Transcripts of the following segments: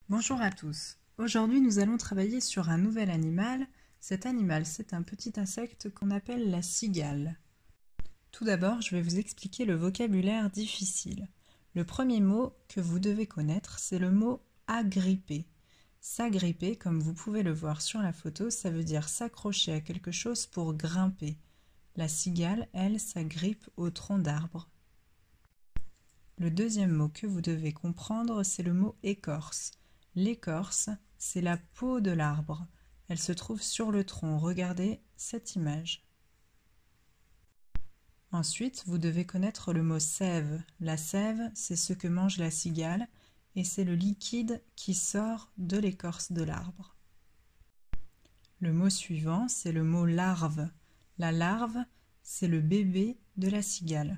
Bonjour à tous. Aujourd'hui, nous allons travailler sur un nouvel animal. Cet animal, c'est un petit insecte qu'on appelle la cigale. Tout d'abord, je vais vous expliquer le vocabulaire difficile. Le premier mot que vous devez connaître, c'est le mot agripper. S'agripper, comme vous pouvez le voir sur la photo, ça veut dire s'accrocher à quelque chose pour grimper. La cigale, elle, s'agrippe au tronc d'arbre. Le deuxième mot que vous devez comprendre, c'est le mot écorce. L'écorce, c'est la peau de l'arbre. Elle se trouve sur le tronc. Regardez cette image. Ensuite, vous devez connaître le mot sève. La sève, c'est ce que mange la cigale et c'est le liquide qui sort de l'écorce de l'arbre. Le mot suivant, c'est le mot larve. La larve, c'est le bébé de la cigale.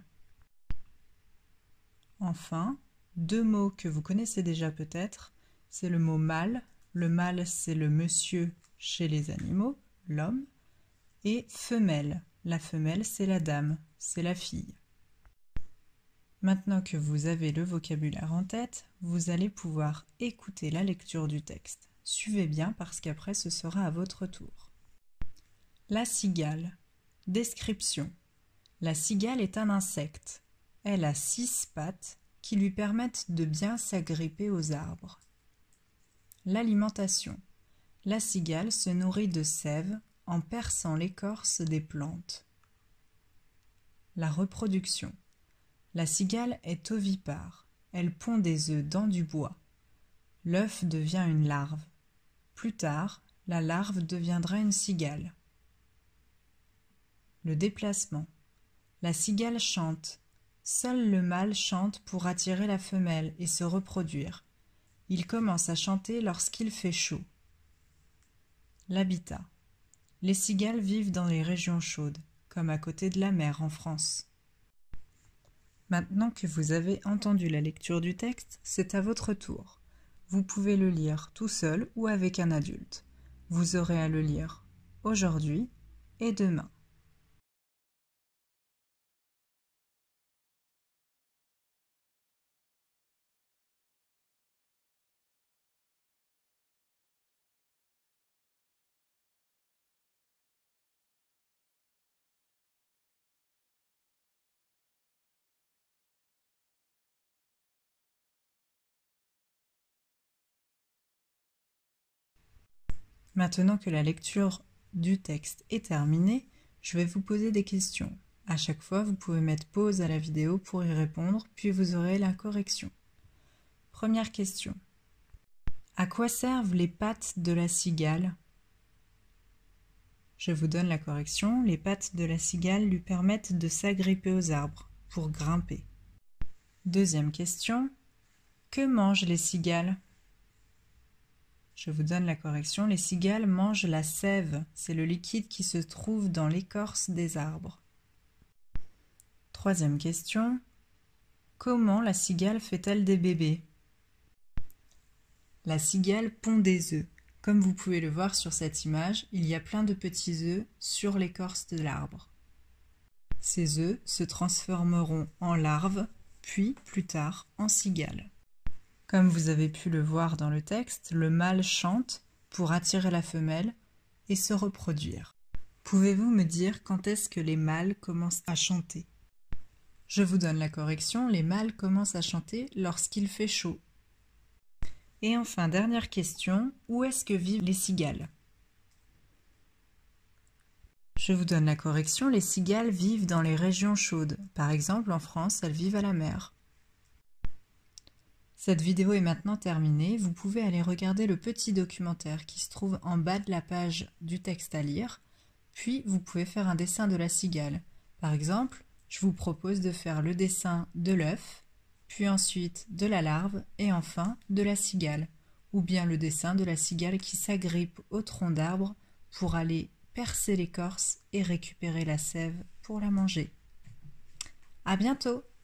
Enfin, deux mots que vous connaissez déjà peut-être, c'est le mot mâle. Le mâle, c'est le monsieur chez les animaux, l'homme, et femelle. La femelle, c'est la dame, c'est la fille. Maintenant que vous avez le vocabulaire en tête, vous allez pouvoir écouter la lecture du texte. Suivez bien parce qu'après ce sera à votre tour. La cigale. Description. La cigale est un insecte. Elle a 6 pattes qui lui permettent de bien s'agripper aux arbres. L'alimentation. La cigale se nourrit de sève en perçant l'écorce des plantes. La reproduction. La cigale est ovipare. Elle pond des œufs dans du bois. L'œuf devient une larve. Plus tard, la larve deviendra une cigale. Le déplacement. La cigale chante. Seul le mâle chante pour attirer la femelle et se reproduire. Il commence à chanter lorsqu'il fait chaud. L'habitat. Les cigales vivent dans les régions chaudes, comme à côté de la mer en France. Maintenant que vous avez entendu la lecture du texte, c'est à votre tour. Vous pouvez le lire tout seul ou avec un adulte. Vous aurez à le lire aujourd'hui et demain. Maintenant que la lecture du texte est terminée, je vais vous poser des questions. À chaque fois, vous pouvez mettre pause à la vidéo pour y répondre, puis vous aurez la correction. Première question. À quoi servent les pattes de la cigale? Je vous donne la correction. Les pattes de la cigale lui permettent de s'agripper aux arbres, pour grimper. Deuxième question. Que mangent les cigales? Je vous donne la correction. Les cigales mangent la sève. C'est le liquide qui se trouve dans l'écorce des arbres. Troisième question. Comment la cigale fait-elle des bébés? La cigale pond des œufs. Comme vous pouvez le voir sur cette image, il y a plein de petits œufs sur l'écorce de l'arbre. Ces œufs se transformeront en larves, puis plus tard en cigales. Comme vous avez pu le voir dans le texte, le mâle chante pour attirer la femelle et se reproduire. Pouvez-vous me dire quand est-ce que les mâles commencent à chanter? Je vous donne la correction, les mâles commencent à chanter lorsqu'il fait chaud. Et enfin, dernière question, où est-ce que vivent les cigales? Je vous donne la correction, les cigales vivent dans les régions chaudes. Par exemple, en France, elles vivent à la mer. Cette vidéo est maintenant terminée. Vous pouvez aller regarder le petit documentaire qui se trouve en bas de la page du texte à lire. Puis, vous pouvez faire un dessin de la cigale. Par exemple, je vous propose de faire le dessin de l'œuf, puis ensuite de la larve et enfin de la cigale. Ou bien le dessin de la cigale qui s'agrippe au tronc d'arbre pour aller percer l'écorce et récupérer la sève pour la manger. À bientôt!